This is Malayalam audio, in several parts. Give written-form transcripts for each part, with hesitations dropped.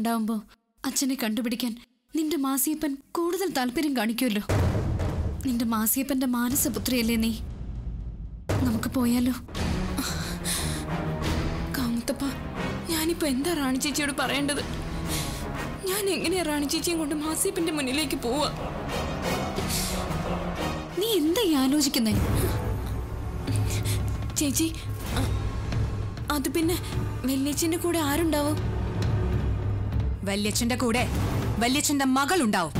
ഉണ്ടാവുമ്പോ അച്ഛനെ കണ്ടുപിടിക്കാൻ നിന്റെ മാസിയപ്പൻ കൂടുതൽ താല്പര്യം കാണിക്കുമല്ലോ. നിന്റെ മാസിയപ്പന്റെ മാനസപുത്രിയല്ലേ നീ? നമുക്ക് പോയാലോ? കാമുത്തപ്പ, ഞാനിപ്പോ എന്താ റാണി ചേച്ചിയോട് പറയേണ്ടത്? ഞാൻ എങ്ങനെയാ റാണി ചേച്ചിയും കൊണ്ട് മാസിയപ്പന്റെ മുന്നിലേക്ക് പോവാ? നീ എന്താ ഈ ആലോചിക്കുന്നേ? ചേച്ചി, അത് പിന്നെ വല്യച്ഛന്റെ കൂടെ ആരുണ്ടാവും? വല്യച്ഛന്റെ കൂടെ വല്യച്ഛന്റെ മകളുണ്ടാവും.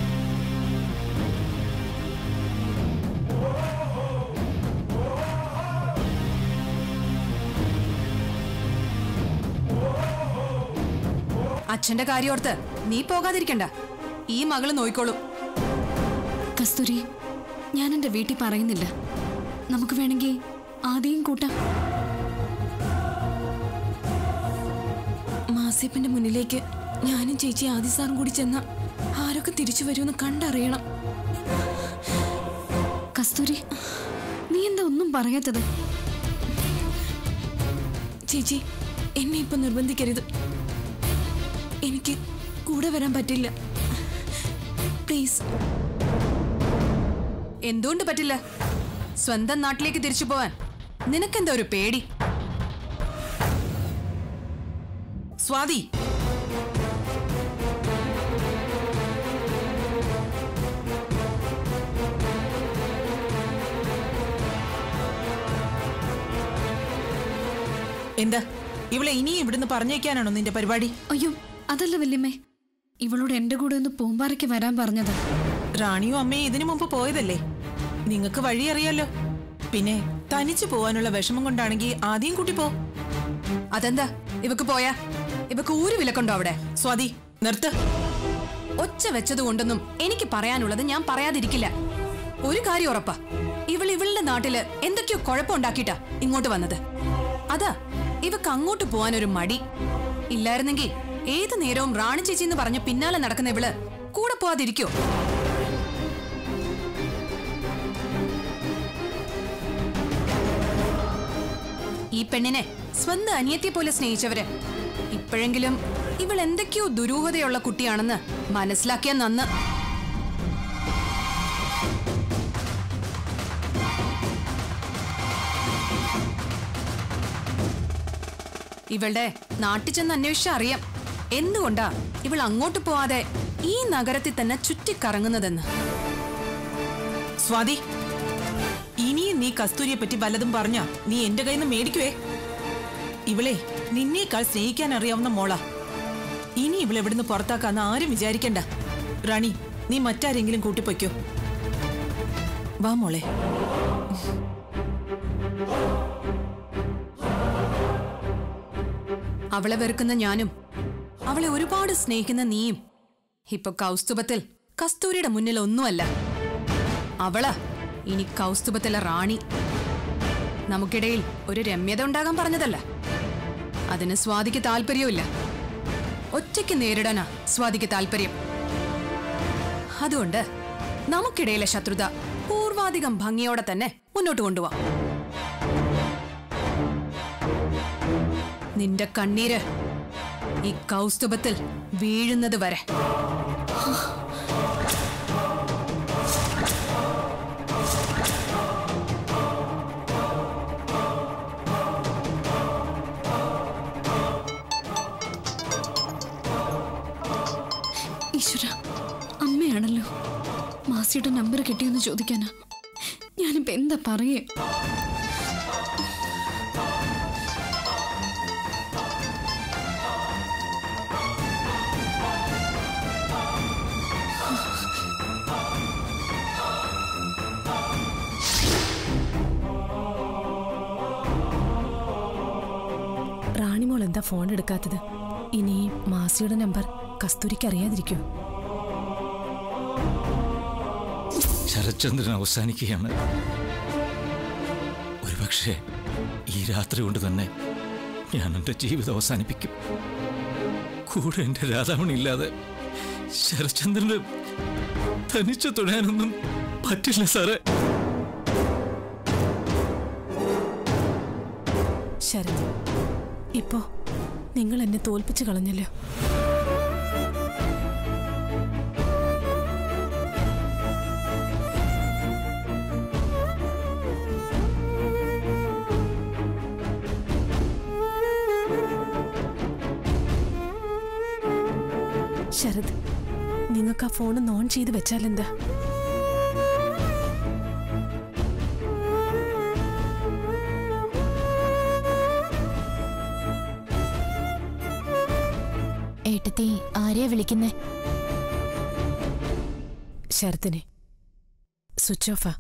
അച്ഛന്റെ കാര്യോർത്ത് നീ പോകാതിരിക്കണ്ട. ഈ മകള് നോയിക്കോളൂ. കസ്തൂരി, ഞാൻ എന്റെ വീട്ടിൽ പറയുന്നില്ല. നമുക്ക് വേണമെങ്കിൽ ആദ്യം കൂട്ടാം. മാസിയപ്പന്റെ മുന്നിലേക്ക് ഞാനും ചേച്ചി ആദി സാറും കൂടി ചെന്ന ആരൊക്കെ തിരിച്ചു വരുമെന്ന് കണ്ടറിയണം. കസ്തൂരി, നീ എന്താ ഒന്നും പറയാത്തത്? ചേച്ചി, എന്നെ ഇപ്പൊ നിർബന്ധിക്കരുത്. എനിക്ക് കൂടെ വരാൻ പറ്റില്ല. പ്ലീസ്. എന്തുകൊണ്ട് പറ്റില്ല? സ്വന്തം നാട്ടിലേക്ക് തിരിച്ചു പോവാൻ നിനക്കെന്താ ഒരു പേടി? സ്വാതി, എന്താ ഇവളെ ഇനിയും ഇവിടുന്ന് പറഞ്ഞേക്കാനാണോ നിന്റെ പരിപാടി? അയ്യോ, അതല്ല വല്യമ്മേ. ഇവളോട് എന്റെ കൂടെ ഒന്ന് പൂമ്പാറയ്ക്ക് വരാൻ പറഞ്ഞത്. റാണിയും അമ്മയും ഇതിനു മുമ്പ് പോയതല്ലേ, നിങ്ങൾക്ക് വഴി അറിയാലോ. പിന്നെ തനിച്ചു പോവാനുള്ള വിഷമം കൊണ്ടാണെങ്കിൽ ആദ്യം കൂട്ടി പോ. അതെന്താ ഇവക്ക് പോയാ? ഇവക്ക് ഊരു വിലക്കുണ്ടോ അവിടെ? സ്വാതി, നിർത്ത്. ഒച്ച വെച്ചത് കൊണ്ടൊന്നും എനിക്ക് പറയാനുള്ളത് ഞാൻ പറയാതിരിക്കില്ല. ഒരു കാര്യം ഉറപ്പാ, ഇവളുടെ നാട്ടില് എന്തൊക്കെയോ കുഴപ്പമുണ്ടാക്കിട്ടാ ഇങ്ങോട്ട് വന്നത്. അതാ ഇവക്ക് അങ്ങോട്ട് പോവാനൊരു മടി. ഇല്ലായിരുന്നെങ്കിൽ ഏത് നേരവും റാണി ചേച്ചി എന്ന് പറഞ്ഞ പിന്നാലെ നടക്കുന്ന ഇവള് കൂടെ പോവാതിരിക്കോ? ഈ പെണ്ണിനെ സ്വന്തം അനിയത്തിയെ പോലെ സ്നേഹിച്ചവര് ഇപ്പോഴെങ്കിലും ഇവൾ എന്തൊക്കെയോ ദുരൂഹതയുള്ള കുട്ടിയാണെന്ന് മനസ്സിലാക്കിയ നന്ന്. ഇവളുടെ നാട്ടിൽ ചെന്ന് അന്വേഷിച്ചാ അറിയാം എന്തുകൊണ്ടാ ഇവൾ അങ്ങോട്ട് പോവാതെ ഈ നഗരത്തിൽ തന്നെ ചുറ്റിക്കറങ്ങുന്നതെന്ന്. സ്വാതി, ഇനിയും നീ കസ്തൂരിയെ പറ്റി വല്ലതും പറഞ്ഞാ നീ എന്റെ കയ്യിൽ നിന്ന് മേടിക്കുവേ. ഇവളെ നിന്നേക്കാൾ സ്നേഹിക്കാൻ അറിയാവുന്ന മോളാ. ഇനി ഇവളെ ഇവിടുന്ന് പുറത്താക്കാന്ന് ആരും വിചാരിക്കണ്ട. റാണി, നീ മറ്റാരെങ്കിലും കൂട്ടിപ്പൊയ്ക്കോ. വാ മോളെ. അവളെ വെറുക്കുന്ന ഞാനും അവളെ ഒരുപാട് സ്നേഹിക്കുന്ന നീയും ഇപ്പൊ കൗസ്തുഭത്തിൽ കസ്തൂരിയുടെ മുന്നിൽ ഒന്നുമല്ല. അവളാ ഇനി കൗസ്തുഭത്തിലെ റാണി. നമുക്കിടയിൽ ഒരു രമ്യത ഉണ്ടാകാൻ പറഞ്ഞതല്ല. അതിന് സ്വാതിക്ക് താല്പര്യമില്ല. ഒറ്റയ്ക്ക് നേരിടാനാ സ്വാതിക്ക് താല്പര്യം. അതുകൊണ്ട് നമുക്കിടയിലെ ശത്രുത പൂർവാധികം ഭംഗിയോടെ തന്നെ മുന്നോട്ട് കൊണ്ടുപോവാം. നിന്റെ കണ്ണീര് ഈ കൗസ്തുഭത്തിൽ വീഴുന്നത് വരെ. ഈശ്വര, അമ്മയാണല്ലോ. മാസിയുടെ നമ്പർ കിട്ടിയെന്ന് ചോദിക്കാനാ. ഞാനിപ്പോ എന്താ പറയേ? റാണിമോൾ എന്താ ഫോൺ എടുക്കാത്തത്? ഇനി മാസിയുടെ നമ്പർ കസ്തൂരിക്ക് അറിയാതിരിക്കോ? ശരത്ചന്ദ്രൻ അവസാനിക്കുകയാണ്. ഒരുപക്ഷെ ഈ രാത്രി കൊണ്ട് തന്നെ ഞാൻ എൻ്റെ ജീവിതം അവസാനിപ്പിക്കും. കൂടെ എൻ്റെ രാധാമണി ഇല്ലാതെ ശരത്ചന്ദ്രന് തനിച്ചു തുടരാനൊന്നും പറ്റില്ല സാറേ. ശരത്, ഇപ്പോ നിങ്ങൾ എന്നെ തോൽപ്പിച്ചു കളഞ്ഞല്ലോ. ശരത്, നിങ്ങൾക്ക് ആ ഫോൺ ഓൺ ചെയ്ത് വെച്ചാലെന്താ? ഏട്ടത്തി ആരെയാ വിളിക്കുന്നേ? ശരത്തിനെ. സ്വിച്ച് ഓഫാ.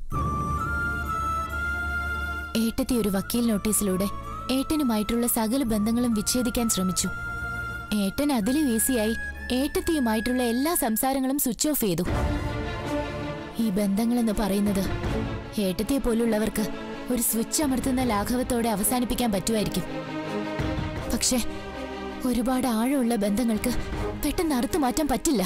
ഏട്ടത്തി ഒരു വക്കീൽ നോട്ടീസിലൂടെ ഏട്ടനുമായിട്ടുള്ള സകല ബന്ധങ്ങളും വിച്ഛേദിക്കാൻ ശ്രമിച്ചു. ഏട്ടൻ അതിലും ഈസിയായി ഏട്ടത്തിയുമായിട്ടുള്ള എല്ലാ സംസാരങ്ങളും സ്വിച്ച് ഓഫ് ചെയ്തു. ഈ ബന്ധങ്ങളെന്ന് പറയുന്നത് ഏട്ടത്തിയെ പോലുള്ളവർക്ക് ഒരു സ്വിച്ച് അമർത്തുന്ന ലാഘവത്തോടെ അവസാനിപ്പിക്കാൻ പറ്റുമായിരിക്കും. പക്ഷേ ഒരുപാട് ആഴമുള്ള ബന്ധങ്ങൾക്ക് പെട്ടെന്ന് അറുത്തു മാറ്റാൻ പറ്റില്ല.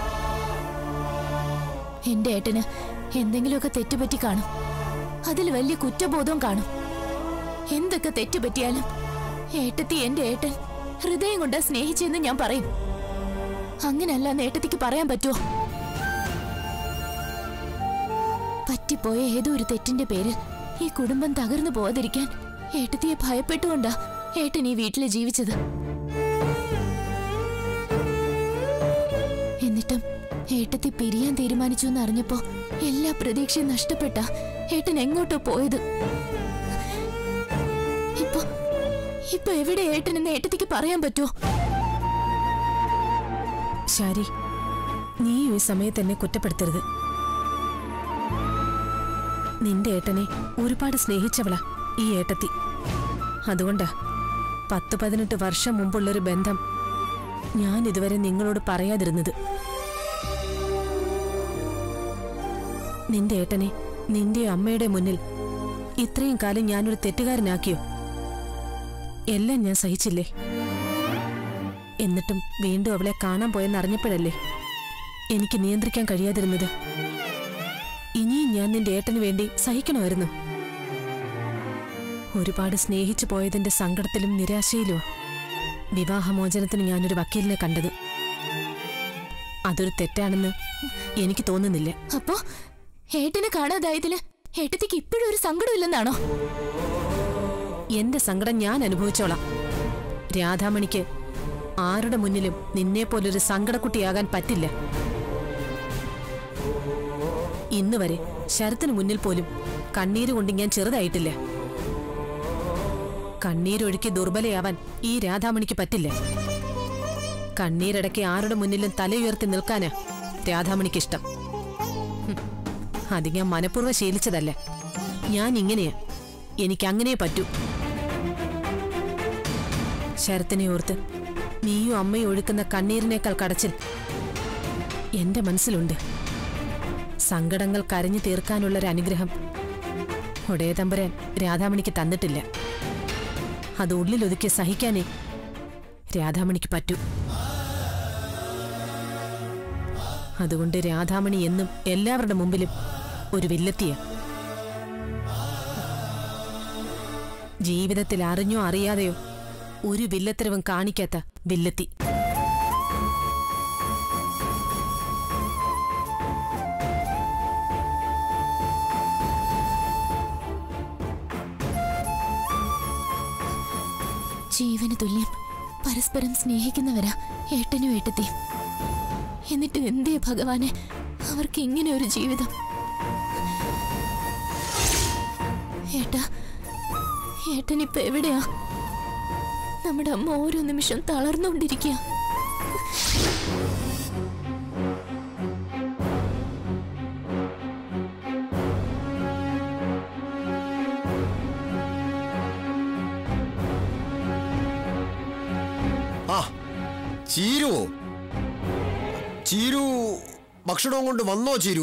എന്റെ ഏട്ടന് എന്തെങ്കിലുമൊക്കെ തെറ്റുപറ്റി കാണും. അതിൽ വലിയ കുറ്റബോധവും കാണും. എന്തൊക്കെ തെറ്റുപറ്റിയാലും ഏട്ടത്തി എന്റെ ഏട്ടൻ ഹൃദയം കൊണ്ട് സ്നേഹിച്ചെന്ന് ഞാൻ പറയും. അങ്ങനല്ല ഏട്ടത്തിക്ക് പറയാൻ പറ്റുമോ? പറ്റിപ്പോയ ഏതോ ഒരു തെറ്റിന്റെ പേരിൽ ഈ കുടുംബം തകർന്നു പോവാതിരിക്കാൻ ഏട്ടത്തിയെ ഭയപ്പെട്ടുകൊണ്ടാ ഏട്ടൻ ഈ വീട്ടില് ജീവിച്ചത്. എന്നിട്ടും ഏട്ടത്തി പിരിയാൻ തീരുമാനിച്ചു എന്ന് അറിഞ്ഞപ്പോ എല്ലാ പ്രതീക്ഷയും നഷ്ടപ്പെട്ട ഏട്ടൻ എങ്ങോട്ടോ പോയത്. ഇപ്പൊ എവിടെ ഏട്ടനെന്ന് ഏട്ടത്തിക്ക് പറയാൻ പറ്റുമോ? ശാരി, നീ ഈ സമയത്ത് എന്നെ കുറ്റപ്പെടുത്തരുത്. നിന്റെ ഏട്ടനെ ഒരുപാട് സ്നേഹിച്ചവളാ ഈ ഏട്ടത്തി. അതുകൊണ്ടാ 10-18 വർഷം മുമ്പുള്ളൊരു ബന്ധം ഞാൻ ഇതുവരെ നിങ്ങളോട് പറയാതിരുന്നത്. നിന്റെ ഏട്ടനെ നിന്റെ അമ്മയുടെ മുന്നിൽ ഇത്രയും കാലം ഞാനൊരു തെറ്റുകാരനാക്കിയോ? എല്ലാം ഞാൻ സഹിച്ചില്ലേ? എന്നിട്ടും വീണ്ടും അവളെ കാണാൻ പോയെന്നറിഞ്ഞപ്പോഴല്ലേ എനിക്ക് നിയന്ത്രിക്കാൻ കഴിയാതിരുന്നത്. ഇനിയും ഞാൻ നിന്റെ ഏട്ടന് വേണ്ടി സഹിക്കണമായിരുന്നു. ഒരുപാട് സ്നേഹിച്ചു പോയതിന്റെ സങ്കടത്തിലും നിരാശയിലുമാ വിവാഹമോചനത്തിന് ഞാനൊരു വക്കീലിനെ കണ്ടത്. അതൊരു തെറ്റാണെന്ന് എനിക്ക് തോന്നുന്നില്ല. അപ്പോ ഏട്ടനെ കാണാതായതില് ഏട്ടത്തിക്ക് ഇപ്പോഴും ഒരു സങ്കടമില്ലെന്നാണോ? എന്റെ സങ്കടം ഞാൻ അനുഭവിച്ചോളാം. രാധാമണിക്ക് ആരുടെ മുന്നിലും നിന്നെപ്പോലൊരു സങ്കടക്കുട്ടിയാകാൻ പറ്റില്ല. ഇന്ന് വരെ ശരത്തിന് മുന്നിൽ പോലും കണ്ണീര് കൊണ്ട് ഞാൻ ചെറുതായിട്ടില്ല. കണ്ണീരൊഴുക്കി ദുർബലയാവാൻ ഈ രാധാമണിക്ക് പറ്റില്ല. കണ്ണീരടക്കി ആരുടെ മുന്നിലും തലയുയർത്തി നിൽക്കാനാ രാധാമണിക്കിഷ്ടം. അത് ഞാൻ മനഃപൂർവ്വം ശീലിച്ചതല്ല. ഞാൻ ഇങ്ങനെയാ, എനിക്കങ്ങനെ പറ്റൂ. ശരത്തിനെ ഓർത്ത് നീയും അമ്മയും ഒഴുക്കുന്ന കണ്ണീരിനേക്കാൾ കടച്ചിൽ എന്റെ മനസ്സിലുണ്ട്. സങ്കടങ്ങൾ കരഞ്ഞു തീർക്കാനുള്ളൊരു അനുഗ്രഹം ഒടേതമ്പുരാൻ രാധാമണിക്ക് തന്നിട്ടില്ല. അത് ഉള്ളിലൊതുക്കി സഹിക്കാനേ രാധാമണിക്ക് പറ്റൂ. അതുകൊണ്ട് രാധാമണി എന്നും എല്ലാവരുടെ മുമ്പിലും ഒരു വില്ലത്തിയ. ജീവിതത്തിൽ അറിഞ്ഞോ അറിയാതെയോ ഒരു വില്ലത്തരവും കാണിക്കാത്ത വില്ലത്തി. ജീവന് തുല്യം പരസ്പരം സ്നേഹിക്കുന്നവരാ ഏട്ടനും ഏട്ടത്തിയും. എന്നിട്ട് എന്തേ ഭഗവാനെ അവർക്ക് ഇങ്ങനെ ഒരു ജീവിതം? ഏട്ടനിപ്പോ എവിടെയാ? നമ്മുടെ അമ്മ ഓരോ നിമിഷം തളർന്നുകൊണ്ടിരിക്കുക. ചീരുവോ? ചീരു ഭക്ഷണവും കൊണ്ട് വന്നോ? ചീരു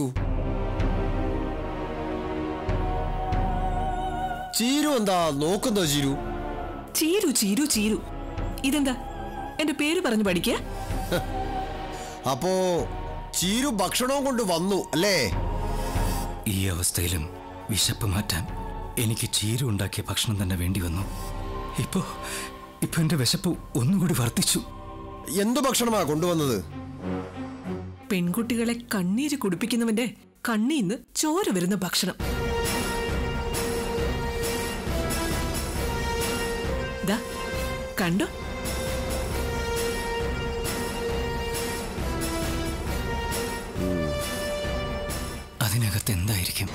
ചീരു എന്താ നോക്കുന്നോ? ചീരു ചീരു ചീരു ചീരു ഇതെന്താ എന്റെ പേര് പറഞ്ഞു പഠിക്ക? അപ്പോ ചീരു ഭക്ഷണവും കൊണ്ട് വന്നു അല്ലേ? ഈ അവസ്ഥയിലും വിശപ്പ് മാറ്റാൻ എനിക്ക് ചീരു ഉണ്ടാക്കിയ ഭക്ഷണം തന്നെ വേണ്ടി വന്നു. ഇപ്പോ എന്റെ വിശപ്പ് ഒന്നുകൂടി വർദ്ധിച്ചു. എന്തു ഭക്ഷണമാ കൊണ്ടുവന്നത്? പെൺകുട്ടികളെ കണ്ണീര് കുടിപ്പിക്കുന്നവന്റെ കണ്ണീന്ന് ചോര വരുന്ന ഭക്ഷണം. കണ്ടോ? അതെന്തായിരിക്കും?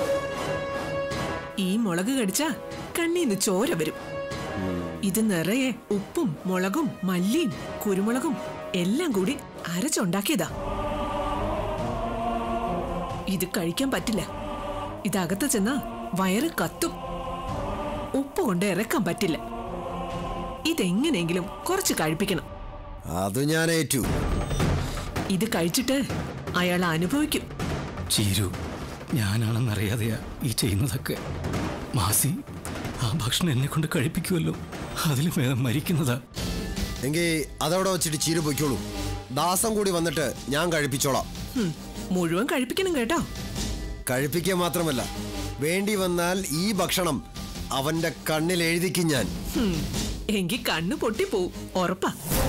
ഈ മുളക് കടിച്ചാ കണ്ണീന്ന് ചോര വരും. ഇത് നിറയെ ഉപ്പും മുളകും മല്ലിയും കുരുമുളകും എല്ലാം കൂടി അരച്ചുണ്ടാക്കിയതാ. ഇത് കഴിക്കാൻ പറ്റില്ല. ഇതകത്ത് ചെന്നാ വയറ് കത്തും. ഉപ്പ് കൊണ്ട് ഇറക്കാൻ പറ്റില്ല. ഇതെങ്ങനെയെങ്കിലും കുറച്ച് കഴിപ്പിക്കണം. അത് ഞാൻ ഏറ്റു. ഇത് കഴിച്ചിട്ട് അയാൾ അനുഭവിക്കും. ചീരു, ഞാനാണെന്നറിയാതെയാ ഈ ചെയ്യുന്നതൊക്കെ. മാസി ആ ഭക്ഷണം എന്നെ കൊണ്ട് കഴിപ്പിക്കുമല്ലോ. അതിലും വേദം മരിക്കുന്നതാ. എങ്കിൽ അതവിടെ വെച്ചിട്ട് ചീരു പൊയ്ക്കോളൂ. ദാസം കൂടി വന്നിട്ട് ഞാൻ കഴിപ്പിച്ചോളാം. മുഴുവൻ കഴിപ്പിക്കണം കേട്ടോ. കഴിപ്പിക്കുക മാത്രമല്ല, വേണ്ടി വന്നാൽ ഈ ഭക്ഷണം അവന്റെ കണ്ണിൽ എഴുതിക്കും ഞാൻ. എങ്കിൽ കണ്ണു പൊട്ടിപ്പോവും, ഉറപ്പാ.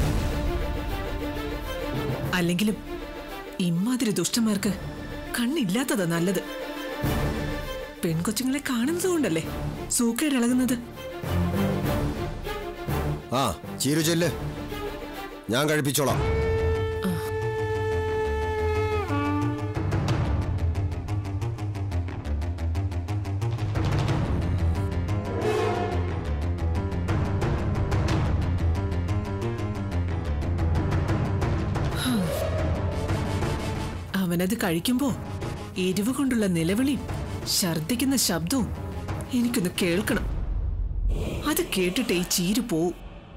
അല്ലെങ്കിലും ഇമ്മാതിരി ദുഷ്ടന്മാർക്ക് കണ്ണില്ലാത്തതാ നല്ലത്. പെൺകൊച്ചുങ്ങളെ കാണുന്നത് കൊണ്ടല്ലേ സൂക്കേടിളകുന്നത്. ആ ചീരു ചെല്ല്, ഞാൻ കഴിപ്പിച്ചോളാം. അവനത് കഴിക്കുമ്പോ എരിവ് കൊണ്ടുള്ള നിലവിളിയും ഛർദിക്കുന്ന ശബ്ദവും എനിക്കൊന്ന് കേൾക്കണം. അത് കേട്ടിട്ട് ഈ ചീരു പോവും.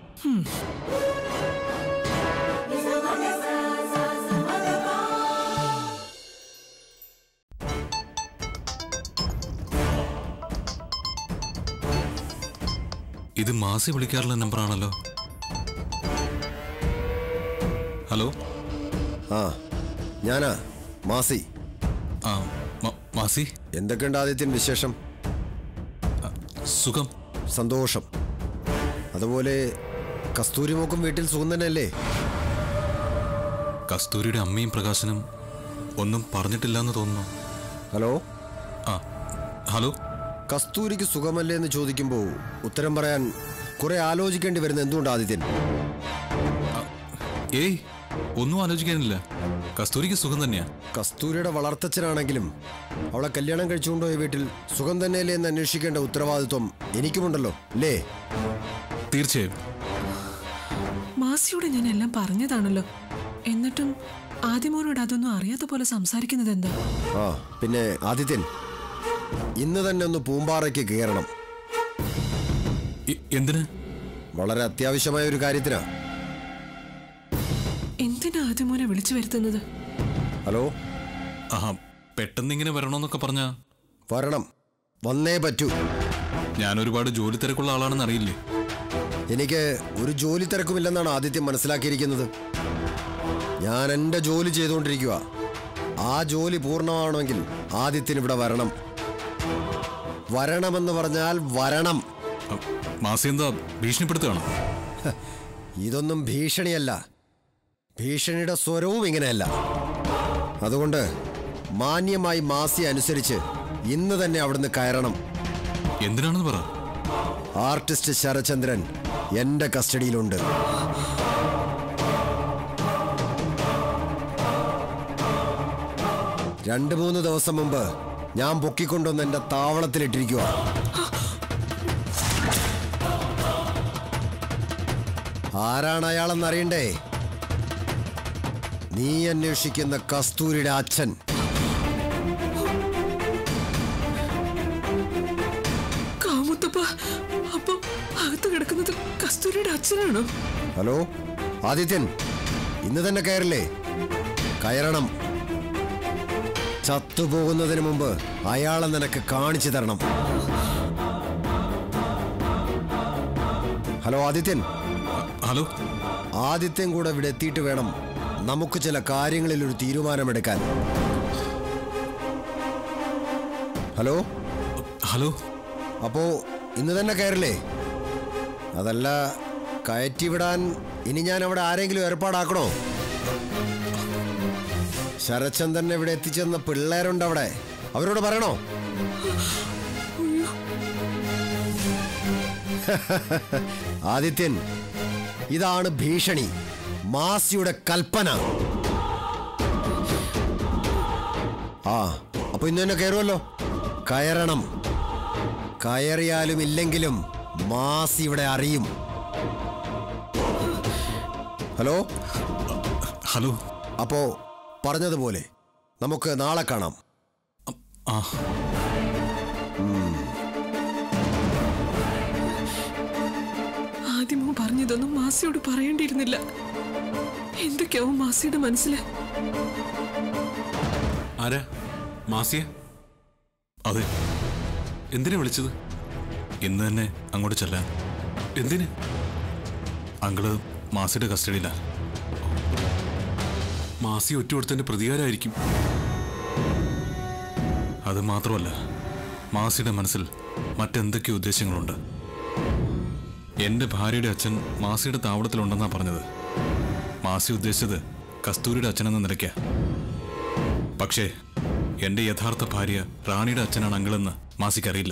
ഇത് മാസി വിളിക്കാറുള്ള നമ്പറാണല്ലോ. ഹലോ. ആ ഞാനാ മാസി. ആ മാസി, എന്തൊക്കെയുണ്ട് ആദിത്യൻ വിശേഷം? സുഖം. സന്തോഷം. അതുപോലെ കസ്തൂരിമോക്കും വീട്ടിൽ സുഖം തന്നെയല്ലേ? കസ്തൂരിയുടെ അമ്മയും പ്രകാശനും ഒന്നും പറഞ്ഞിട്ടില്ലെന്ന് തോന്നുന്നു. ഹലോ. ആ ഹലോ. കസ്തൂരിക്ക് സുഖമല്ലേ എന്ന് ചോദിക്കുമ്പോൾ ഉത്തരം പറയാൻ കുറെ ആലോചിക്കേണ്ടി വരുന്ന എന്തുകൊണ്ട് ആദിത്യൻ? ഏയ്, ഒന്നും ആലോചിക്കാനില്ല. കസ്തൂരിക്ക് സുഖം തന്നെയാ. കസ്തൂരിയുടെ വളർത്തച്ഛനാണെങ്കിലും അവളെ കല്യാണം കഴിച്ചുകൊണ്ടുപോയ വീട്ടിൽ സുഖം തന്നെയല്ലേ എന്ന് അന്വേഷിക്കേണ്ട ഉത്തരവാദിത്വം എനിക്കുമുണ്ടല്ലോ അല്ലേ? തീർച്ചയായും. മാസിയോട് ഞാൻ എല്ലാം പറഞ്ഞതാണല്ലോ. എന്നിട്ടും ആദിമോനോട് അതൊന്നും അറിയാത്ത പോലെ സംസാരിക്കുന്നത് എന്താ? ആ പിന്നെ ആദിത്യൻ, ഇന്ന് തന്നെ ഒന്ന് പൂമ്പാറയ്ക്ക് കയറണം. എന്തിന്? വളരെ അത്യാവശ്യമായ ഒരു കാര്യത്തിനാ. എന്തിനാ ആദിമോനെ വിളിച്ചു വരുത്തുന്നത്? ഹലോ. ആ പെട്ടെന്ന് ഇങ്ങനെ വരണമെന്നൊക്കെ പറഞ്ഞാ വരണം, വന്നേ പറ്റൂ. ഞാൻ ഒരുപാട് ജോലി തിരക്കുള്ള ആളാണെന്ന് അറിയില്ലേ? എനിക്ക് ഒരു ജോലി തിരക്കുമില്ലെന്നാണ് ആദിത്യം മനസ്സിലാക്കിയിരിക്കുന്നത്. ഞാൻ എൻ്റെ ജോലി ചെയ്തുകൊണ്ടിരിക്കുക. ആ ജോലി പൂർണ്ണമാണെങ്കിൽ ആദിത്യൻ ഇവിടെ വരണം. വരണമെന്ന് പറഞ്ഞാൽ വരണം. മാസി എന്താ ഭീഷണിപ്പെടുത്തുകയാണോ? ഇതൊന്നും ഭീഷണിയല്ല. ഭീഷണിയുടെ സ്വരവും ഇങ്ങനെയല്ല. അതുകൊണ്ട് മാന്യമായി മാസി അനുസരിച്ച് ഇന്ന് തന്നെ അവിടുന്ന് കയറണം. എന്തിനാണെന്ന് പറ. ആർട്ടിസ്റ്റ് ശരചന്ദ്രൻ എന്റെ കസ്റ്റഡിയിലുണ്ട്. രണ്ട് മൂന്ന് ദിവസം മുമ്പ് ഞാൻ പൊക്കിക്കൊണ്ടുവന്ന് എന്റെ താവളത്തിലിട്ടിരിക്കുക. ആരാണ് അയാളെന്നറിയണ്ടേ? നീ അന്വേഷിക്കുന്ന കസ്തൂരിയുടെ അച്ഛൻ. അപ്പൊ അകത്ത് കിടക്കുന്നത് കസ്തൂരിയുടെ അച്ഛനാണോ? ഹലോ ആദിത്യൻ, ഇന്ന് തന്നെ കയറില്ലേ? കയറണം. ചത്തുപോകുന്നതിന് മുമ്പ് അയാളെ നിനക്ക് കാണിച്ചു തരണം. ഹലോ ആദിത്യൻ. ഹലോ. ആദിത്യൻ കൂടെ ഇവിടെ എത്തിയിട്ട് വേണം നമുക്ക് ചില കാര്യങ്ങളിൽ ഒരു തീരുമാനമെടുക്കാൻ. ഹലോ. ഹലോ. അപ്പോ ഇന്ന് തന്നെ കയറില്ലേ? അതല്ല, കയറ്റിവിടാൻ ഇനി ഞാൻ അവിടെ ആരെങ്കിലും ഏർപ്പാടാക്കണോ? ശരചന്ദ്രൻ ഇവിടെ എത്തിച്ചെന്ന പിള്ളേരുണ്ട് അവിടെ, അവരോട് പറയണോ? ആദിത്യൻ, ഇതാണ് ഭീഷണി, മാസിയുടെ കൽപ്പന. ആ അപ്പൊ ഇന്ന് തന്നെ കയറുമല്ലോ. കയറണം. കയറിയാലും ഇല്ലെങ്കിലും മാസി ഇവിടെ അറിയും. Hello hello. അപ്പോ പറഞ്ഞതുപോലെ നമുക്ക് നാളെ കാണാം. ആ ആദ്യമോ പറഞ്ഞതൊന്നും മാസിയോട് പറയേണ്ടിയിരുന്നില്ല. എന്തൊക്കെയാവും മാസിയുടെ മനസ്സില്? ആരാ? മാസിയ? അതെ. എന്തിനാ വിളിച്ചത്? ഇന്ന് തന്നെ അങ്ങോട്ട് ചെല്ലാൻ. എന്തിന്? അങ്കിള് മാസിയുടെ കസ്റ്റഡിയിലാ. മാസി ഒറ്റ കൊടുത്തതിന്റെ പ്രതികാരമായിരിക്കും. അത് മാത്രമല്ല, മാസിയുടെ മനസ്സിൽ മറ്റെന്തൊക്കെയോ ഉദ്ദേശങ്ങളുണ്ട്. എന്റെ ഭാര്യയുടെ അച്ഛൻ മാസിയുടെ താവളത്തിലുണ്ടെന്നാ പറഞ്ഞത്. മാസി ഉദ്ദേശിച്ചത് കസ്തൂരിയുടെ അച്ഛനെന്ന നിലയ്ക്കാ. പക്ഷേ എന്റെ യഥാർത്ഥ ഭാര്യ റാണിയുടെ അച്ഛനാണ് അങ്കിളെന്ന് മാസിക്കറിയില്ല.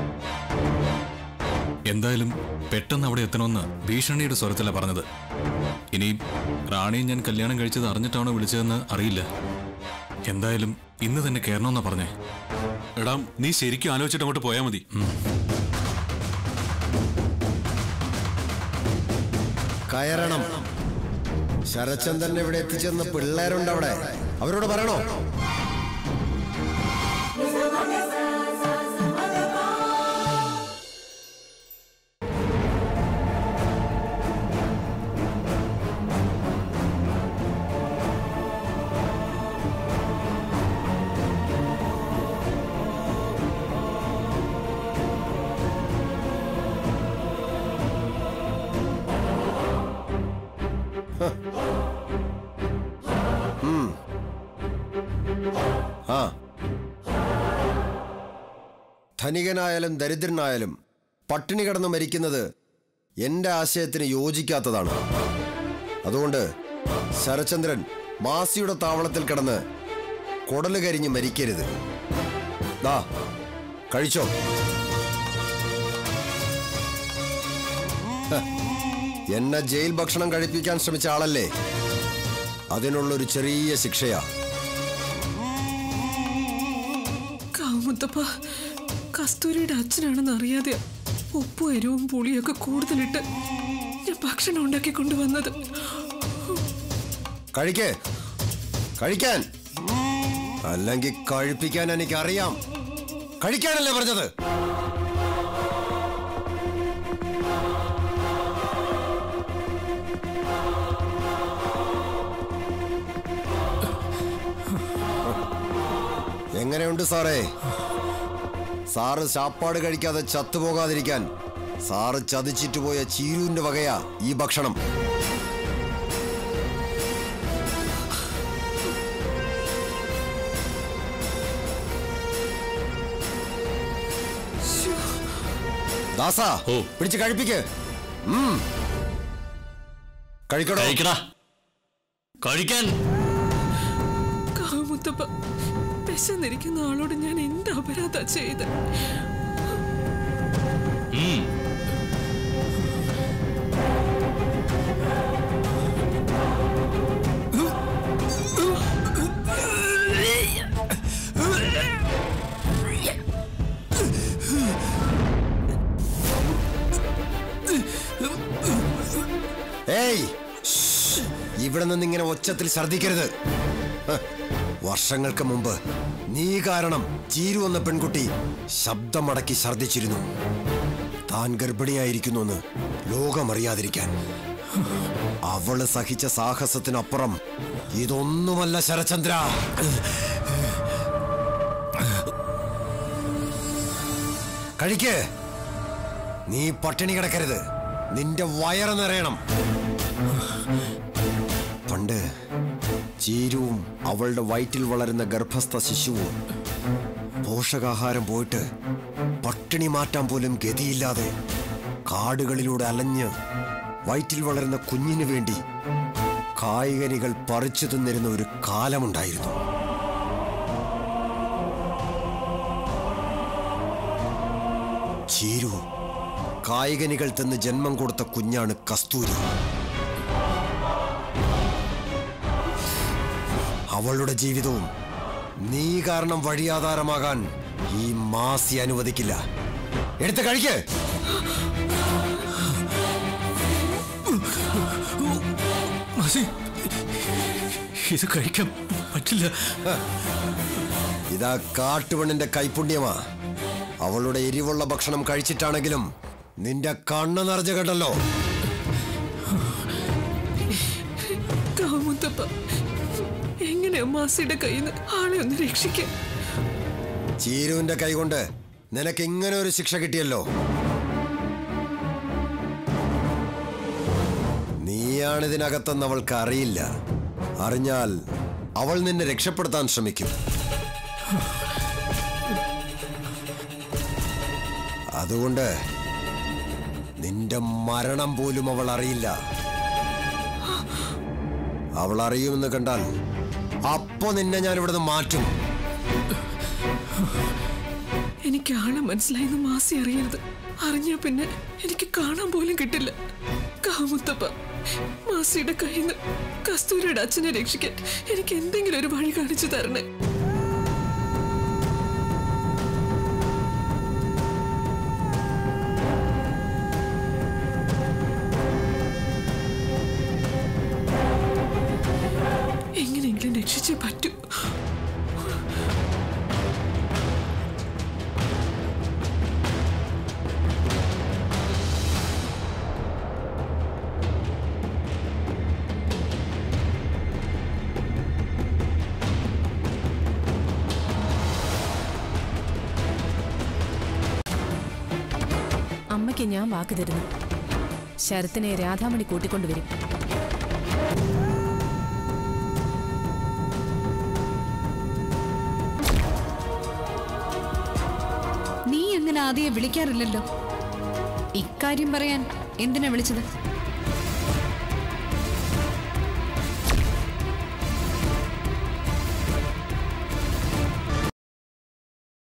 എന്തായാലും പെട്ടെന്ന് അവിടെ എത്തണമെന്ന് ഭീഷണിയുടെ സ്വരത്തിലാണ് പറഞ്ഞത്. ഇനിയും റാണിയെ ഞാൻ കല്യാണം കഴിച്ചത് അറിഞ്ഞിട്ടാണോ വിളിച്ചതെന്ന് അറിയില്ല. എന്തായാലും ഇന്ന് തന്നെ കയറണമെന്നാ പറഞ്ഞേ. എടാ, നീ ശരിക്കും ആലോചിച്ചിട്ട് അങ്ങോട്ട് പോയാൽ മതി. കയറണം. ശരചന്ദ്രൻ ഇവിടെ എത്തിച്ചെന്ന് പിള്ളേരുണ്ട് അവിടെ. അവരോട് പറയണോ? ധനികനായാലും ദരിദ്രനായാലും പട്ടിണി കിടന്ന് മരിക്കുന്നത് എന്റെ ആശയത്തിന് യോജിക്കാത്തതാണ്. അതുകൊണ്ട് ശരചന്ദ്രൻ മാസിയുടെ താവളത്തിൽ കിടന്ന് കുടല് കരിഞ്ഞ് മരിക്കരുത്. ദാ കഴിച്ചോ. എന്നെ ജയിൽ ഭക്ഷണം കഴിപ്പിക്കാൻ ശ്രമിച്ച ആളല്ലേ? അതിനുള്ളൊരു ചെറിയ ശിക്ഷയാ. കാമുത്തപ്പ കസ്തൂരിയുടെ അച്ഛനാണെന്ന് അറിയാതെ ഉപ്പും എരിവും പുളിയൊക്കെ കൂടുതലിട്ട് ഞാൻ ഭക്ഷണം ഉണ്ടാക്കി കൊണ്ടുവന്നത്. കഴിക്കാൻ അല്ലെങ്കിൽ കഴിപ്പിക്കാൻ എനിക്കറിയാം. കഴിക്കാനല്ലേ പറഞ്ഞത്? എങ്ങനെയുണ്ട് സാറേ? സാറ് ചാപ്പാട് കഴിക്കാതെ ചത്തുപോകാതിരിക്കാൻ സാറ് ചതിച്ചിട്ട് പോയ ചീരുവിന്റെ വകയാ ഈ ഭക്ഷണം. ദാസാ, പിടിച്ച് കഴിപ്പിക്ക്. കഴിക്കടാ. കഴിക്കാൻ. കാമുത്തപ്പ, വിശന്നിരിക്കുന്ന ആളോട് ഞാൻ എന്ത് അപരാധ ചെയ്ത്? ഏയ്, ഇവിടെ നിന്ന് ഇങ്ങനെ ഒച്ചത്തിൽ ഛർദ്ദിക്കരുത്. വർഷങ്ങൾക്ക് മുമ്പ് നീ കാരണം ചീരു എന്ന പെൺകുട്ടി ശബ്ദമടക്കി ഛർദ്ദിച്ചിരുന്നു. താൻ ഗർഭിണിയായിരിക്കുന്നുവെന്ന് ലോകമറിയാതിരിക്കാൻ. അവള് സഹിച്ച സാഹസത്തിനപ്പുറം ഇതൊന്നുമല്ല ശരചന്ദ്ര. കഴിക്ക്. നീ പട്ടിണി കിടക്കരുത്. നിന്റെ വയറ് നിറയണം. പണ്ട് ചീരുവും അവളുടെ വയറ്റിൽ വളരുന്ന ഗർഭസ്ഥ ശിശുവും പോഷകാഹാരം പോയിട്ട് പട്ടിണി മാറ്റാൻ പോലും ഗതിയില്ലാതെ കാടുകളിലൂടെ അലഞ്ഞ് വയറ്റിൽ വളരുന്ന കുഞ്ഞിനു വേണ്ടി കായ്കനികൾ പറിച്ചു തിന്നിരുന്ന ഒരു കാലമുണ്ടായിരുന്നു. ചീരു കായ്കനികൾ തിന്ന് ജന്മം കൊടുത്ത കുഞ്ഞാണ് കസ്തൂരി. അവളുടെ ജീവിതവും നീ കാരണം വഴിയാധാരമാകാൻ ഈ മാസി അനുവദിക്കില്ല. എടുത്ത് കഴിക്ക്. ഇത് കഴിക്കാൻ പറ്റില്ല. ഇതാ കാട്ടുപെണ്ണിന്റെ കൈപുണ്യമാ. അവളുടെ എരിവുള്ള ഭക്ഷണം കഴിച്ചിട്ടാണെങ്കിലും നിന്റെ കണ്ണ് നിറഞ്ഞു കേട്ടല്ലോ. എങ്ങനെയാ മാസിയുടെ കയ്യിൽ നിന്ന് ആളെ ഒന്ന് രക്ഷിക്കാൻ? ചീരുവിന്റെ കൈകൊണ്ട് നിനക്ക് ഇങ്ങനെ ഒരു ശിക്ഷ കിട്ടിയല്ലോ. നീയാണിതിനകത്തെന്ന് അവൾക്ക് അറിയില്ല. അറിഞ്ഞാൽ അവൾ നിന്നെ രക്ഷപ്പെടുത്താൻ ശ്രമിക്കും. അതുകൊണ്ട് നിന്റെ മരണം പോലും അവൾ അറിയില്ല. അവൾ അറിയുമെന്ന് കണ്ടാൽ അപ്പോ നിന്നെ ഞാൻ ഇവിടുന്ന് മാറ്റും. എനിക്ക് ആളെ മനസ്സിലായെന്ന് മാസി അറിയരുത്. അറിഞ്ഞാ പിന്നെ എനിക്ക് കാണാൻ പോലും കിട്ടില്ല. കാമുത്തപ്പ, മാസിയുടെ കയ്യിൽ നിന്ന് കസ്തൂരിയുടെ അച്ഛനെ രക്ഷിക്കാൻ എനിക്ക് എന്തെങ്കിലും ഒരു വഴി കാണിച്ചു തരണേ. എങ്ങനെയെങ്കിലും രക്ഷിച്ചേ പറ്റൂ. അമ്മയ്ക്ക് ഞാൻ വാക്ക് തരുന്നു. ശരത്തിനെ രാധാമണി കൂട്ടിക്കൊണ്ടുവരും. നീ അങ്ങനെ ആദ്യം വിളിക്കാറില്ലല്ലോ. ഇക്കാര്യം പറയാൻ എന്തിനാ വിളിച്ചത്?